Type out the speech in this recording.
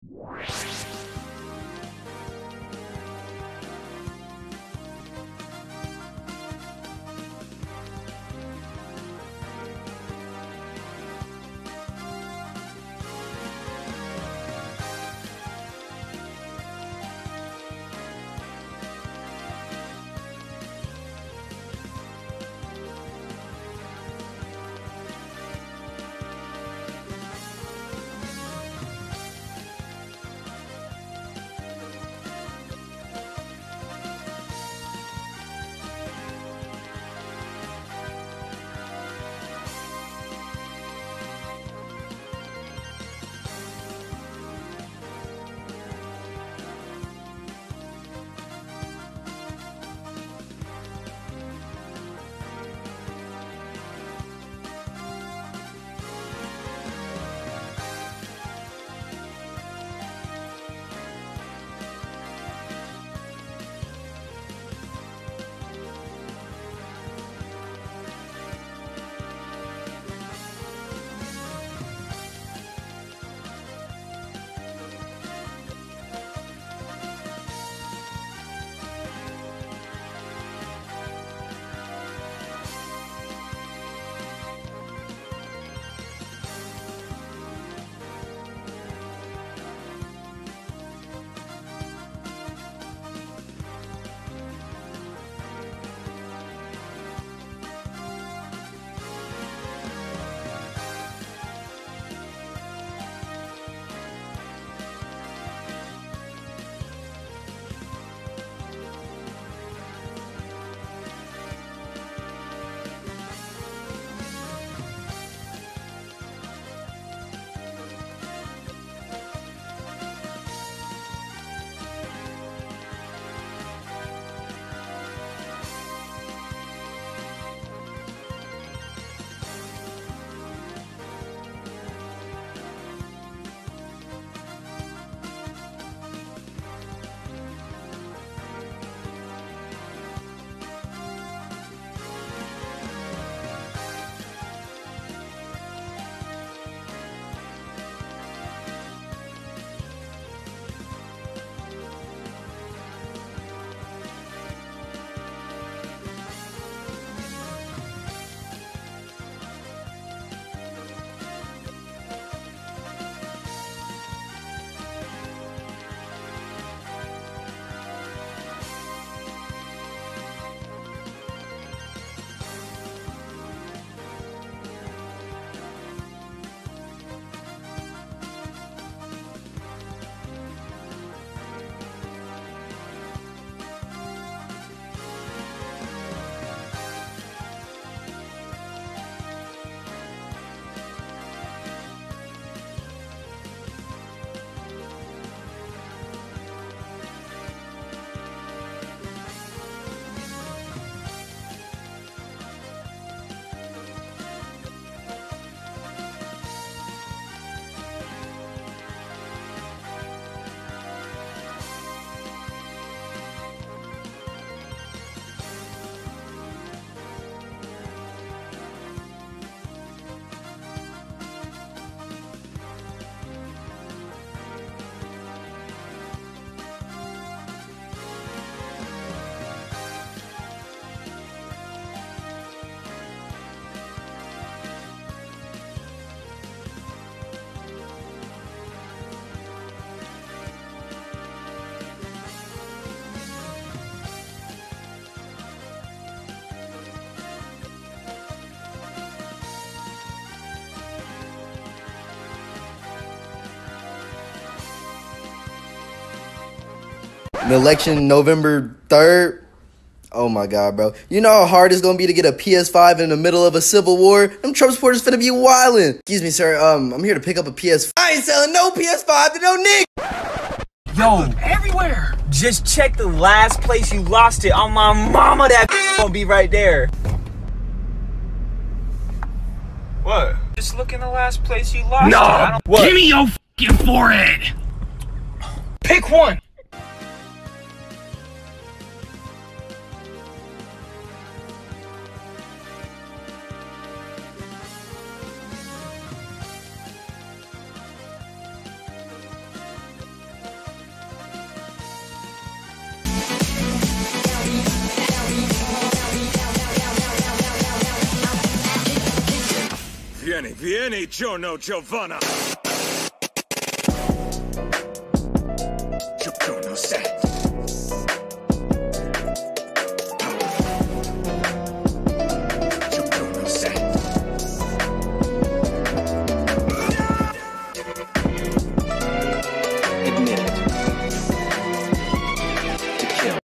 The election November 3rd. Oh my God, bro. You know how hard it's gonna be to get a PS5 in the middle of a civil war? Them Trump supporters finna be wildin'. Excuse me, sir. I'm here to pick up a PS5. I ain't selling no PS5 to no nigga. Yo, everywhere. Just check the last place you lost it. On my mama, that gonna be right there. What? Just look in the last place you lost it. No! Give me your fucking forehead! Pick one! Vieni, vieni, Giorno Giovanna.